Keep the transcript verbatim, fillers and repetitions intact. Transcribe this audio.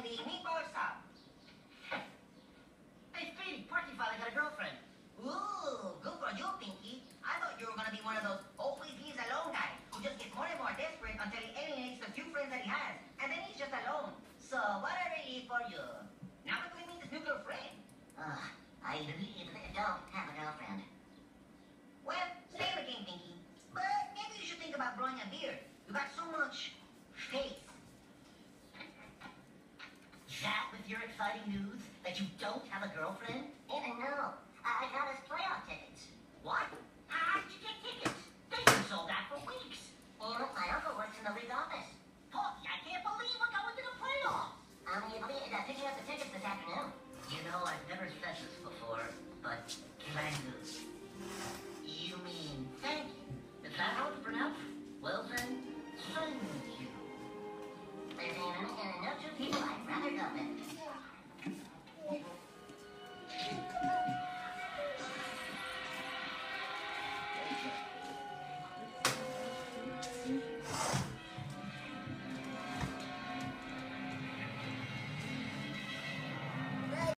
the meatball stop. Hey, Speedy, Porky finally got a girlfriend. Ooh, good for you, Pinky. I thought you were gonna be one of those always leaves alone guys who just gets more and more desperate until he alienates the few friends that he has, and then he's just alone. So, what a relief for you. Now what do we mean this new girlfriend? Uh, I really don't have a girlfriend. Well, stay in the game, Pinky. But maybe you should think about growing a beard. You got so much face. That with your exciting news that you don't have a girlfriend? And no, I got us playoff tickets. What? How did you get tickets? They've been sold out for weeks. And my uncle works in the league